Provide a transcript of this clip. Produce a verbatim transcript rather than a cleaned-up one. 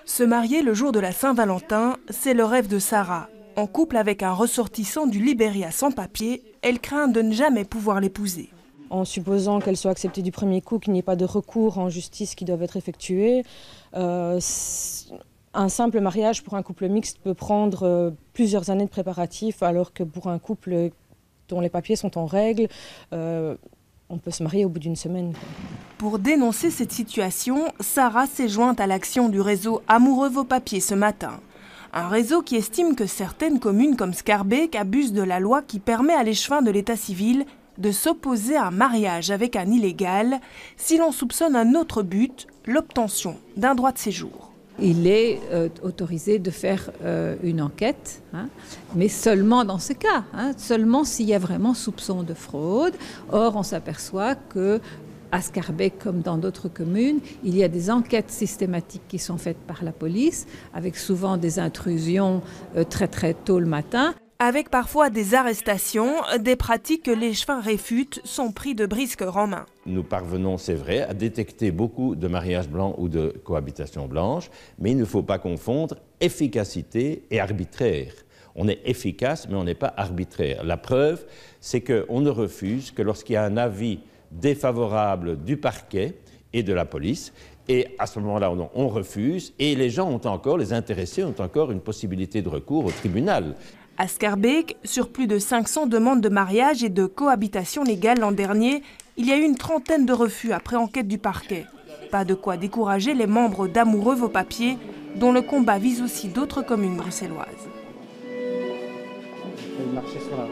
Se marier le jour de la Saint-Valentin, c'est le rêve de Sarah. En couple avec un ressortissant du Libéria sans papier, elle craint de ne jamais pouvoir l'épouser. En supposant qu'elle soit acceptée du premier coup, qu'il n'y ait pas de recours en justice qui doivent être effectués, euh, un simple mariage pour un couple mixte peut prendre euh, plusieurs années de préparatifs, alors que pour un couple dont les papiers sont en règle, euh, on peut se marier au bout d'une semaine. Pour dénoncer cette situation, Sarah s'est jointe à l'action du réseau Amoureux vos papiers ce matin. Un réseau qui estime que certaines communes comme Schaerbeek abusent de la loi qui permet à l'échevin de l'état civil de s'opposer à un mariage avec un illégal si l'on soupçonne un autre but, l'obtention d'un droit de séjour. Il est euh, autorisé de faire euh, une enquête, hein, mais seulement dans ce cas, hein, seulement s'il y a vraiment soupçon de fraude. Or, on s'aperçoit que à Schaerbeek, comme dans d'autres communes, il y a des enquêtes systématiques qui sont faites par la police, avec souvent des intrusions euh, très très tôt le matin. Avec parfois des arrestations, des pratiques que l'échevin réfute sont pris de brisques en main. Nous parvenons, c'est vrai, à détecter beaucoup de mariages blancs ou de cohabitations blanches, mais il ne faut pas confondre efficacité et arbitraire. On est efficace, mais on n'est pas arbitraire. La preuve, c'est qu'on ne refuse que lorsqu'il y a un avis défavorable du parquet et de la police, et à ce moment-là, on, on refuse, et les gens ont encore, les intéressés ont encore une possibilité de recours au tribunal. À Schaerbeek, sur plus de cinq cents demandes de mariage et de cohabitation légale l'an dernier, il y a eu une trentaine de refus après enquête du parquet. Pas de quoi décourager les membres d'Amoureux vos papiers, dont le combat vise aussi d'autres communes bruxelloises. Marcher sur la